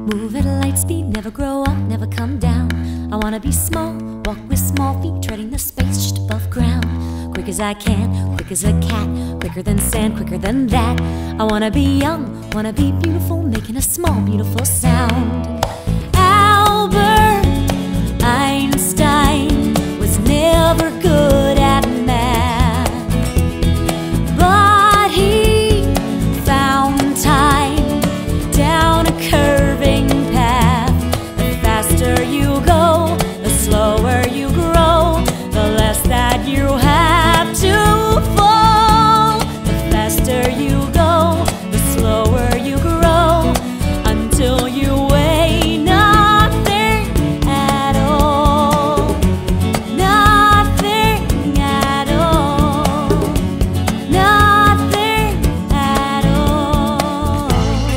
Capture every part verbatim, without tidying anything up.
move at a light speed, never grow up, never come down. I wanna be small, walk with small feet, treading the space just above ground. Quick as I can, quick as a cat, quicker than sand, quicker than that. I wanna be young, wanna be beautiful, making a small, beautiful sound. Albert Einstein was never good at math, but he found time down a curving path. The faster you go, the slower you grow, the less that you have to fall. The faster you go, the slower you grow, until you weigh nothing at all. Nothing at all. Nothing at all.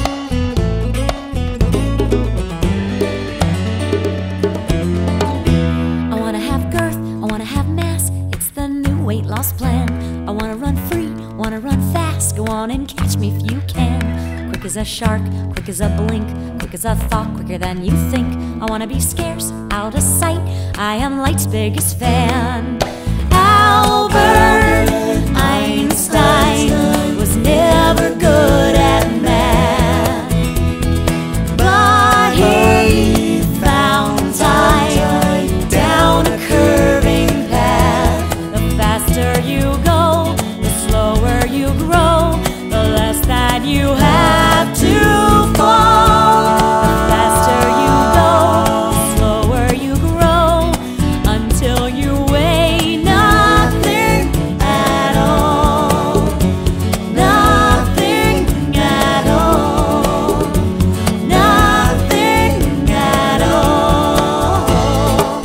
I wanna have girth, I wanna have mass, it's the new weight loss plan. I wanna run free, wanna run fast, go on and catch me if you can. Quick as a shark, quick as a blink, quick as a thought, quicker than you think. I wanna be scarce, out of sight, I am light's biggest fan. Albert Einstein was never good at math, but he found time down a curving path. The faster you go, the slower you grow, the less that you have to fall. The faster you go, the slower you grow, until you weigh nothing at all. Nothing at all. Nothing at all.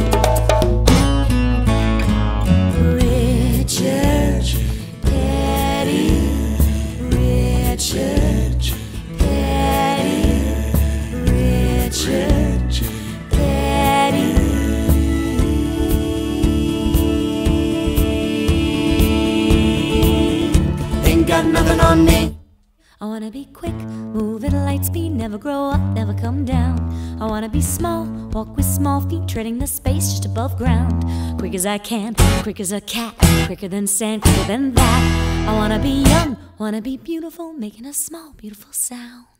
Richard Petty, Richard Petty, Richard Petty. Ain't got nothing on me. I wanna be quick, move at a light speed, never grow up, never come down. I wanna be small, walk with small feet, treading the space just above ground. Quick as I can, quick as a cat, quicker than sand, quicker than that. I wanna be young, wanna be beautiful, making a small, beautiful sound.